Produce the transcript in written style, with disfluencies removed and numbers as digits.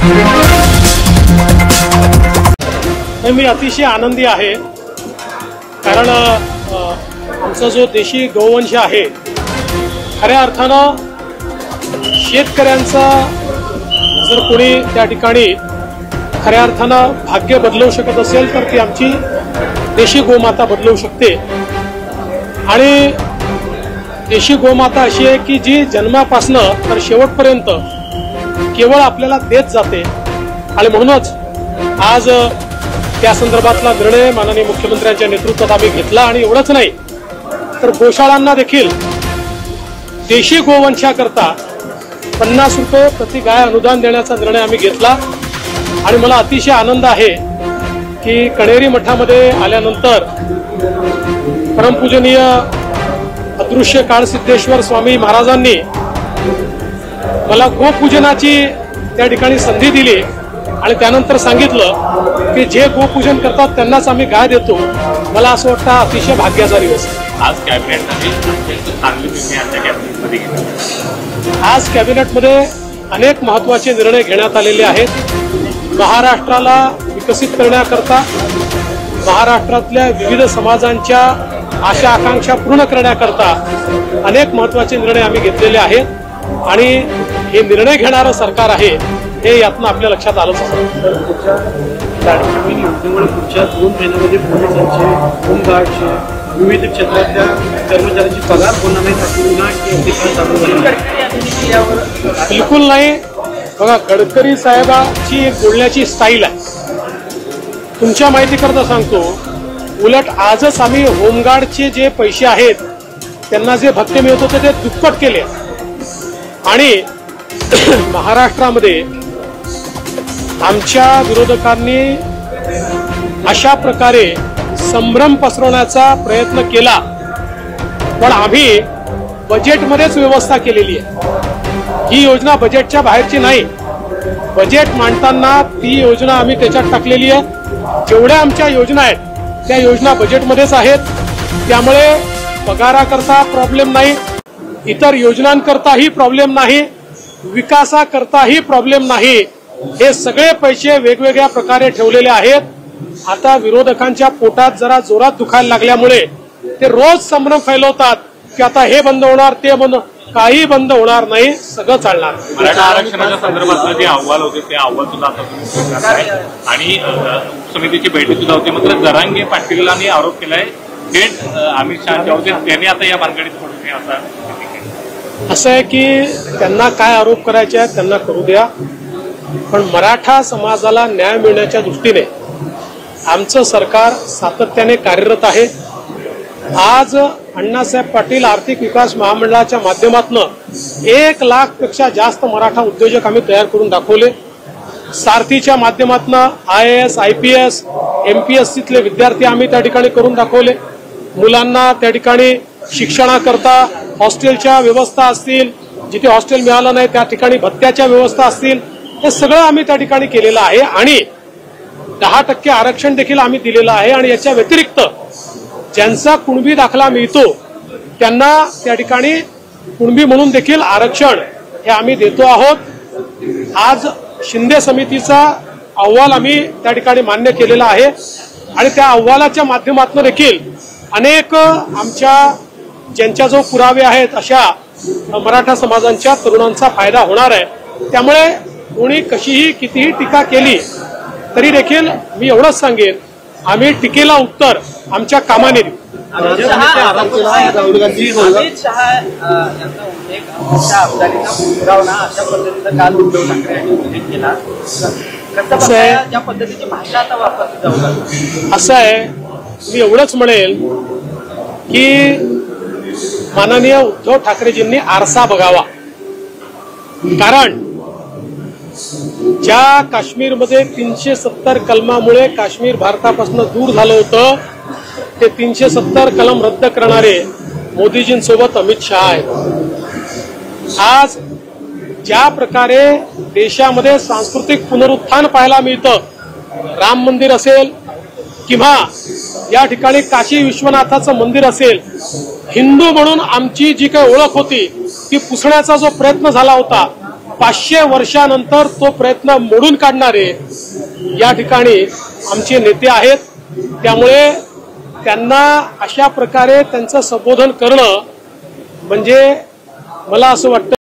मी अतिशय आनंदी आहे, कारण आमचा जो देशी गोवंश आहे खऱ्या अर्थानं शेतकऱ्यांचा जर कोणी त्या ठिकाणी खऱ्या अर्थानं भाग्य बदलवू शकत असेल तर ती आमची देशी गोमाता बदलवू शकते। आणि देशी गोमाता अशी आहे की जी जन्मापासनं तर शेवटपर्यंत केवळ आपल्याला देत जाते। आणि म्हणूनच आज त्या संदर्भातला निर्णय माननीय मुख्यमंत्र्यांच्या नेतृत्वात आम्ही घेतला। आणि एवढंच नाही तर गोशाळांना देखील देशी गोवंशाकरता 50 रुपये प्रति गाय अनुदान देण्याचा निर्णय आम्ही घेतला। आणि मला अतिशय आनंद आहे की कणेरी मठामध्ये आल्यानंतर परमपूजनीय अदृश्य काळसिद्धेश्वर स्वामी महाराजांनी मला गोपूजनाची त्या ठिकाणी संधी दिली आणि त्यानंतर सांगितलं की जे गोपूजन करतात त्यांनाच आम्ही गाय देतो। मला असं वाटतं अतिशय भाग्याचा दिवस आज कॅबिनेटमध्ये अनेक महत्त्वाचे निर्णय घेण्यात आलेले आहेत। महाराष्ट्राला विकसित करण्याकरता महाराष्ट्रातल्या विविध समाजांच्या आशा आकांक्षा पूर्ण करण्याकरता अनेक महत्त्वाचे निर्णय आम्ही घेतलेले आहेत। आणि हे निर्णय घेणारं सरकार आहे हे यातनं आपल्या लक्षात आलंच आहे। पुढच्या 2 महिन्यामध्ये पोलिसांचे, होमगार्डचे, विविध क्षेत्रातल्या कर्मचाऱ्यांची पगार होणार नाही। बिलकुल नाही। बघा, गडकरी साहेबांची एक बोलण्याची स्टाईल आहे। तुमच्या माहितीकरता सांगतो, उलट आजच आम्ही होमगार्डचे जे पैसे आहेत त्यांना जे भत्ते मिळत होते ते दुप्पट केले। आणि महाराष्ट्रामध्ये आमच्या विरोधकांनी अशा प्रकारे संभ्रम पसरवण्याचा प्रयत्न केला, पण आम्ही बजेटमध्येच व्यवस्था केलेली आहे। ही योजना बजेटच्या बाहेरची नाही। बजेट मांडताना ती योजना आम्ही त्याच्यात टाकलेली आहे। जेवढ्या आमच्या योजना आहेत त्या योजना बजेटमध्येच आहेत। त्यामुळे पगाराकरता प्रॉब्लेम नाही, इतर योजनांकरताही प्रॉब्लेम नाही, विकासाकरताही प्रॉब्लेम नाही। हे सगळे पैसे वेगवेगळ्या प्रकारे ठेवलेले आहेत। आता विरोधकांच्या पोटात जरा जोरात दुखायला लागल्यामुळे ते रोज संभ्रम फैलवतात की आता हे बंद होणार, ते बंद, काही बंद होणार नाही, सगळं चालणार। मराठा आरक्षणाच्या संदर्भातलं जे अहवाल होते ते अहवाल सुद्धा आता तुम्ही आणि समितीची बैठक सुद्धा होती, मात्र जरांगे पाटीलांनी आरोप केलाय थेट अमित शहा होते त्यांनी आता या भानगडीत पडू नये असं आहे की त्यांना काय आरोप करायचे आहेत त्यांना करू द्या, पण मराठा समाजाला न्याय मिळण्याच्या दृष्टीने आमचं सरकार सातत्याने कार्यरत आहे। आज अण्णासाहेब पाटील आर्थिक विकास महामंडळाच्या माध्यमातून 1 लाखपेक्षा जास्त मराठा उद्योजक आम्ही तयार करून दाखवले। सारथीच्या माध्यमातून IAS, IPS, MPSCतले विद्यार्थी आम्ही त्या ठिकाणी करून दाखवले। मुलांना त्या ठिकाणी शिक्षणाकरता हॉस्टेलच्या व्यवस्था असतील, जिथे हॉस्टेल मिळालं नाही त्या ठिकाणी भत्त्याच्या व्यवस्था असतील, हे सगळं आम्ही त्या ठिकाणी केलेलं आहे। आणि 10% आरक्षण देखील आम्ही दिलेलं आहे। आणि याच्या व्यतिरिक्त ज्यांचा कुणबी दाखला मिळतो त्यांना त्या ठिकाणी कुणबी म्हणून देखील आरक्षण हे आम्ही देतो आहोत। आज शिंदे समितीचा अहवाल आम्ही त्या ठिकाणी मान्य केलेला आहे आणि त्या अहवालाच्या माध्यमातून देखील अनेक आमच्या ज्यांच्या जो पुरावे आहेत अशा मराठा समाजांच्या तरुणांचा फायदा होणार आहे। त्यामुळे कोणी कशीही कितीही टीका केली तरी देखील मी एवढंच सांगेन, आम्ही टीकेला उत्तर आमच्या कामाने देऊ। असं आहे, मी एवढंच म्हणेल की माननीय उद्धव ठाकरेजींनी आरसा बघावा। कारण ज्या काश्मीरमध्ये 370 कलमामुळे काश्मीर भारतापासून दूर झालं होतं ते 370 कलम रद्द करणारे मोदीजींसोबत अमित शहा आहेत। आज ज्या प्रकारे देशामध्ये सांस्कृतिक पुनरुत्थान पाहायला मिळतं, राम मंदिर असेल किंवा या ठिकाणी काशी विश्वनाथाचं मंदिर असेल, हिंदू म्हणून आमची जी काही ओळख होती ती पुसण्याचा जो प्रयत्न झाला होता 500 वर्षानंतर तो प्रयत्न मोडून काढणारे या ठिकाणी आमचे नेते आहेत. त्यामुळे त्यांना अशा प्रकारे त्यांचं संबोधन करणं म्हणजे मला असं वाटतं